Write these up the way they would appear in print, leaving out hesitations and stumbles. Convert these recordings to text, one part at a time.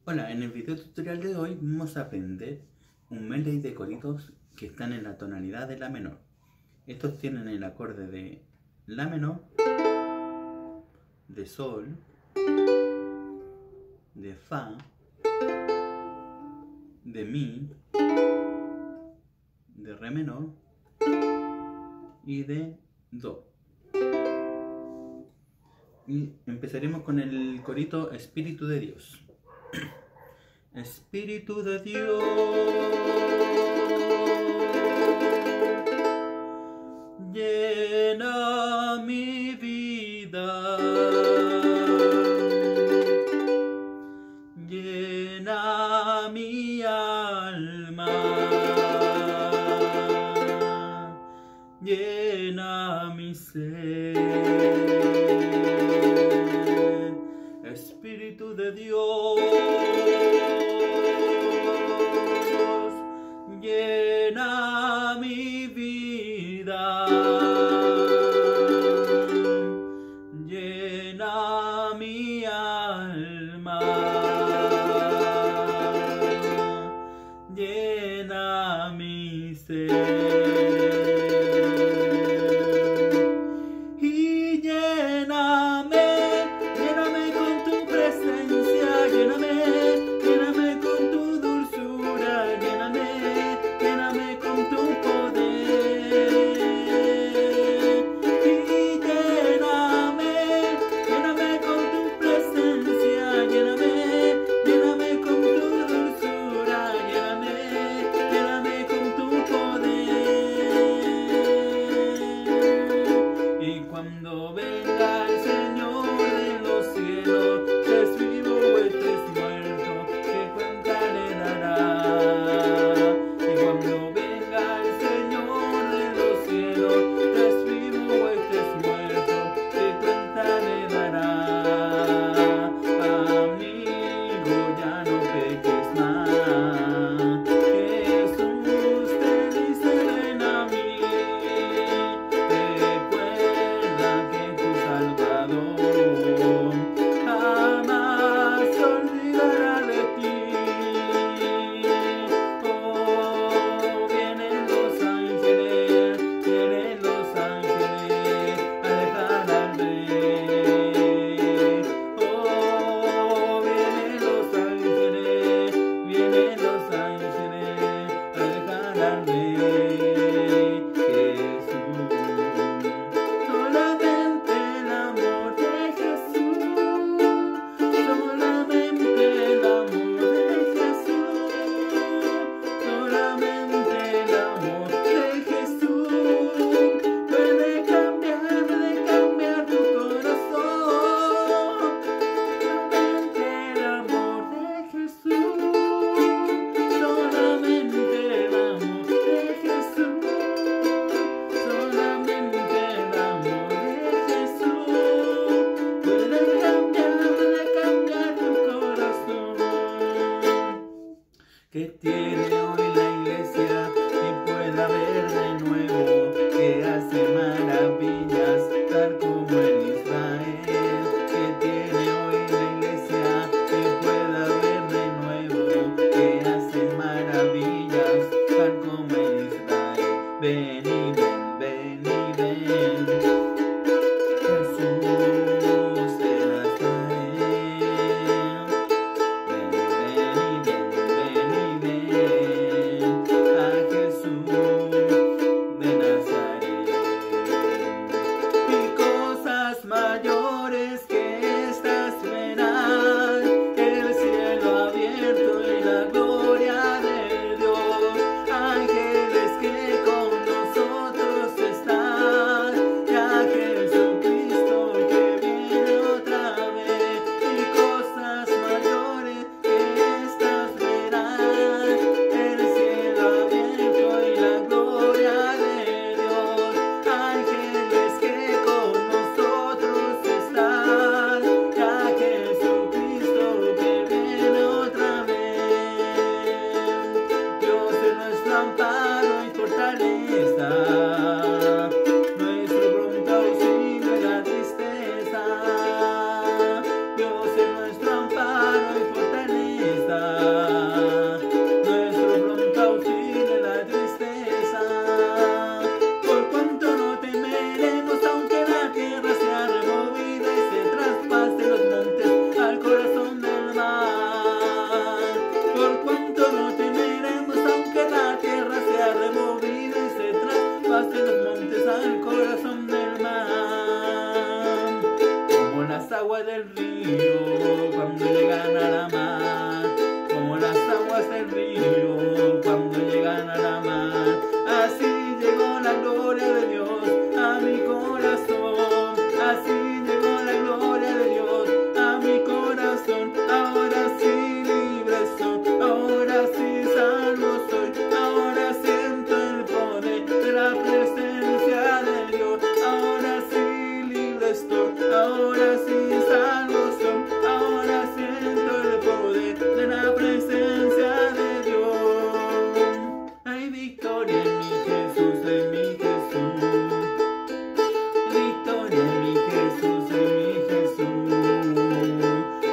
Hola, en el video tutorial de hoy vamos a aprender un medley de coritos que están en la tonalidad de la menor. Estos tienen el acorde de la menor, de sol, de fa, de mi, de re menor y de do. Y empezaremos con el corito Espíritu de Dios. Espíritu de Dios, llena mi vida, llena mi alma, llena mi ser. Espíritu de Dios, llena mi vida, llena mi alma, llena mi ser. Y lléname con tu presencia, lléname con tu dulzura, lléname con tu poder. Y lléname con tu presencia, lléname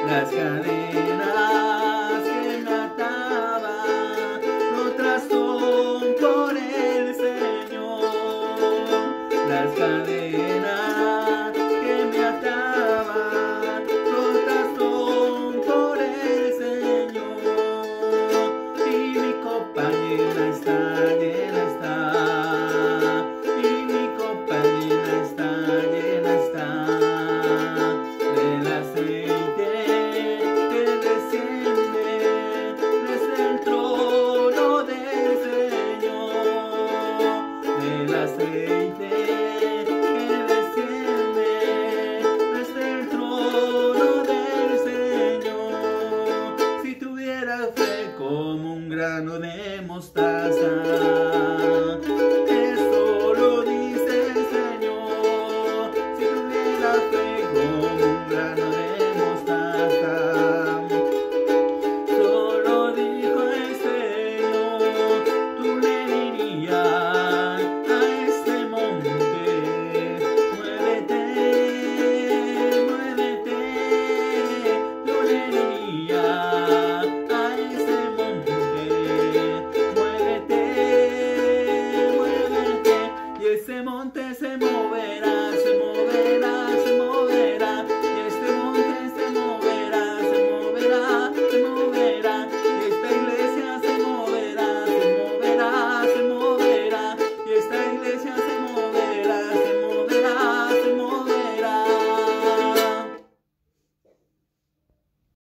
Las cadenas que me ataban, rotas son por el Señor. Las cadenas que me ataban, rotas son por el Señor. Y mi copa llena está, llena está. Y mi copa llena está, llena está. Del aceite que desciende desde el trono del Señor. Del aceite que desciende desde el trono del Señor. Si tuviera fe como un grano de mostaza,